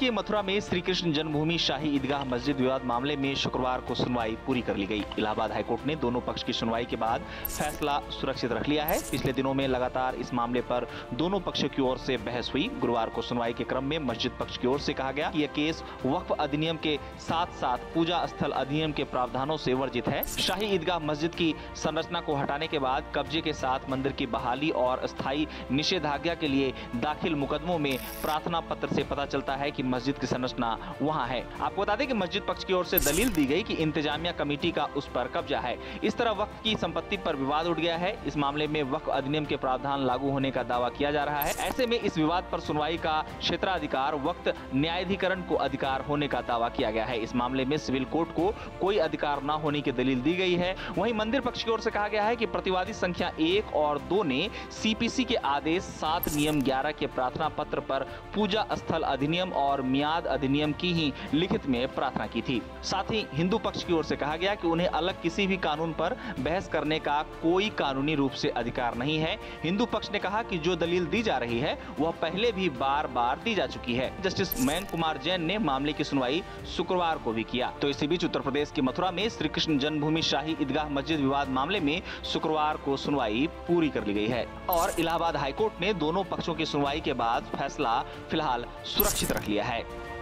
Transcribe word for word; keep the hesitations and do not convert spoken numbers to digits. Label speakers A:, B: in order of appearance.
A: के मथुरा में श्री कृष्ण जन्मभूमि शाही ईदगाह मस्जिद विवाद मामले में शुक्रवार को सुनवाई पूरी कर ली गई। इलाहाबाद हाईकोर्ट ने दोनों पक्ष की सुनवाई के बाद फैसला सुरक्षित रख लिया है। पिछले दिनों में लगातार इस मामले पर दोनों पक्षों की ओर से बहस हुई। गुरुवार को सुनवाई के क्रम में मस्जिद पक्ष की ओर से कहा गया कि यह केस वक्फ अधिनियम के साथ साथ पूजा स्थल अधिनियम के प्रावधानों से वर्जित है। शाही ईदगाह मस्जिद की संरचना को हटाने के बाद कब्जे के साथ मंदिर की बहाली और स्थायी निषेधाज्ञा के लिए दाखिल मुकदमों में प्रार्थना पत्र से पता चलता है कि मस्जिद की संरचना वहां है। आपको बता दें कि मस्जिद पक्ष की ओर से दलील दी गई कि इंतजामिया कमेटी का उस पर कब्जा है। इस तरह वक्फ की संपत्ति पर विवाद उठ गया है। इस मामले में वक्फ अधिनियम के प्रावधान लागू होने का दावा किया जा रहा है। ऐसे में इस विवाद पर सुनवाई का क्षेत्राधिकार वक्त न्यायाधिकरण को अधिकार होने का दावा किया गया है। इस मामले में सिविल कोर्ट को कोई अधिकार न होने की दलील दी गई है। वहीं मंदिर पक्ष की ओर से कहा गया है कि प्रतिवादी संख्या एक और दो ने सीपीसी के आदेश सात नियम ग्यारह के प्रार्थना पत्र पर पूजा स्थल अधिनियम और मियाद अधिनियम की ही लिखित में प्रार्थना की थी। साथ ही हिंदू पक्ष की ओर से कहा गया कि उन्हें अलग किसी भी कानून पर बहस करने का कोई कानूनी रूप से अधिकार नहीं है। हिंदू पक्ष ने कहा कि जो दलील दी जा रही है वह पहले भी बार बार दी जा चुकी है। जस्टिस मयंक कुमार जैन ने मामले की सुनवाई शुक्रवार को भी किया। तो इसी बीच उत्तर प्रदेश के मथुरा में श्री कृष्ण जन्मभूमि शाही ईदगाह मस्जिद विवाद मामले में शुक्रवार को सुनवाई पूरी कर ली गई है और इलाहाबाद हाईकोर्ट ने दोनों पक्षों की सुनवाई के बाद फैसला फिलहाल सुरक्षित रख लिया है।